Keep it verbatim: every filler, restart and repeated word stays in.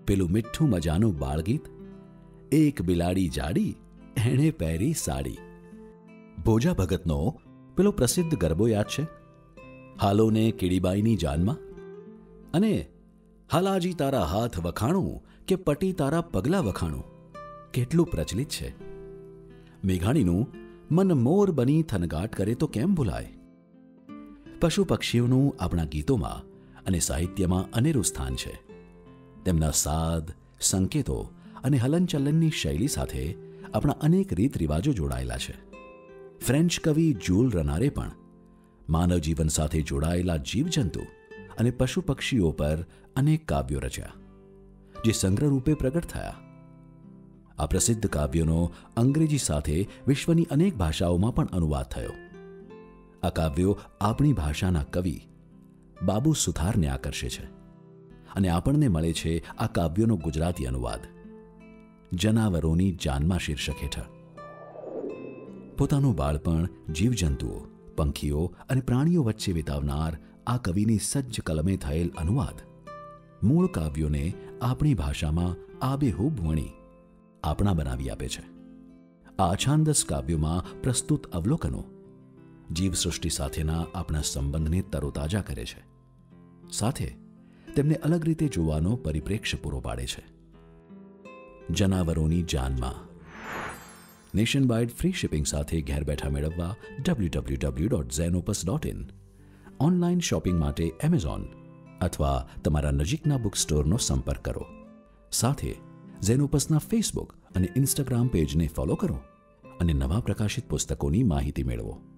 પેલું મીઠું મજાનું બાળગીત, એક બિલાડી જાડી એણે પહેરી સાડી. ભોજા ભગતનો પેલો પ્રસિદ્ધ ગરબો યાદ છે? હાલોને કીડીબાઈની જાનમાં, અને હાલાજી તારા હાથ વખાણું કે પટી તારા પગલાં વખાણું કેટલું પ્રચલિત છે. મેઘાણીનું મન મોર બની થનગાટ કરે તો કેમ ભૂલાય. પશુ પક્ષીઓનું આપણા ગીતોમાં અને સાહિત્યમાં અનેરું સ્થાન છે. તેમના સાદ, સંકેતો અને હલનચલનની શૈલી સાથે આપણા અનેક રીત રિવાજો જોડાયેલા છે. ફ્રેન્ચ કવિ જૂલ રનારે પણ માનવ જીવન સાથે જોડાયેલા જીવજંતુ અને પશુ પક્ષીઓ પર અનેક કાવ્યો રચ્યા, જે સંગ્રહ રૂપે પ્રગટ થયા. આ પ્રસિદ્ધ કાવ્યોનો અંગ્રેજી સાથે વિશ્વની અનેક ભાષાઓમાં પણ અનુવાદ થયો. આ કાવ્યો આપણી ભાષાના કવિ બાબુ સુથારને આકર્ષે છે, અને આપણને મળે છે આ કાવ્યોનો ગુજરાતી અનુવાદ જનાવરોની જાનમાં શીર્ષક હેઠળ. પોતાનું બાળપણ જીવજંતુઓ, પંખીઓ અને પ્રાણીઓ વચ્ચે વિતાવનાર આ કવિની સજ્જ કલમે થયેલ અનુવાદ મૂળ કાવ્યોને આપણી ભાષામાં આબેહૂબ વણી આપણા બનાવી આપે છે. આ અછાંદસ કાવ્યોમાં પ્રસ્તુત અવલોકનો જીવસૃષ્ટિ સાથેના આપણા સંબંધને તરોતાજા કરે છે, સાથે તેમને અલગ રીતે જોવાનો પરિપ્રેક્ષ્ય પૂરો પાડે છે. જનાવરોની જાનમાં નેશન વાઇડ ફ્રી શિપિંગ સાથે ઘેર બેઠા મેળવવા W W W dot Zenopus dot in, online shopping માટે એમેઝોન અથવા તમારા નજીકના બુક સ્ટોરનો સંપર્ક કરો. સાથે ઝેનોપસના ફેસબુક અને ઇન્સ્ટાગ્રામ પેજને ફોલો કરો અને નવા પ્રકાશિત પુસ્તકોની માહિતી મેળવો.